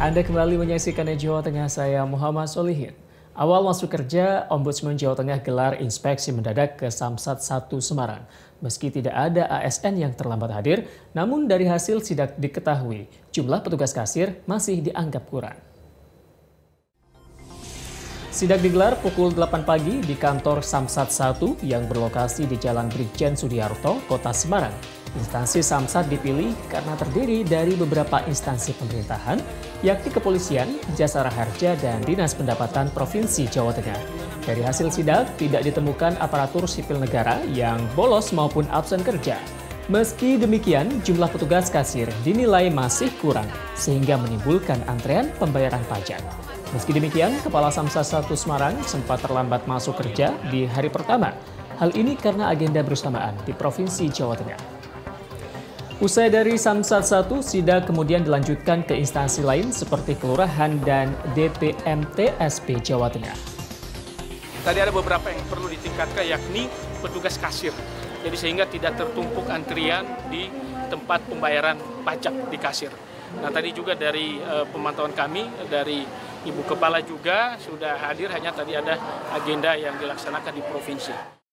Anda kembali menyaksikan Jawa Tengah, saya Muhammad Solihin. Awal masuk kerja, Ombudsman Jawa Tengah gelar inspeksi mendadak ke Samsat 1 Semarang. Meski tidak ada ASN yang terlambat hadir, namun dari hasil sidak diketahui, jumlah petugas kasir masih dianggap kurang. Sidak digelar pukul 8 pagi di kantor Samsat 1 yang berlokasi di Jalan Brigjen Sudiarto, Kota Semarang. Instansi Samsat dipilih karena terdiri dari beberapa instansi pemerintahan, yakni Kepolisian, Jasara Harja, dan Dinas Pendapatan Provinsi Jawa Tengah. Dari hasil sidak, tidak ditemukan aparatur sipil negara yang bolos maupun absen kerja. Meski demikian, jumlah petugas kasir dinilai masih kurang, sehingga menimbulkan antrean pembayaran pajak. Meski demikian, Kepala Samsat 1 Semarang sempat terlambat masuk kerja di hari pertama. Hal ini karena agenda bersamaan di Provinsi Jawa Tengah. Usai dari Samsat 1, sidak kemudian dilanjutkan ke instansi lain seperti Kelurahan dan DPMT SP Jawa Tengah. Tadi ada beberapa yang perlu ditingkatkan, yakni petugas kasir. Jadi sehingga tidak tertumpuk antrian di tempat pembayaran pajak di kasir. Nah, tadi juga dari pemantauan kami, dari Ibu Kepala juga sudah hadir, hanya tadi ada agenda yang dilaksanakan di provinsi.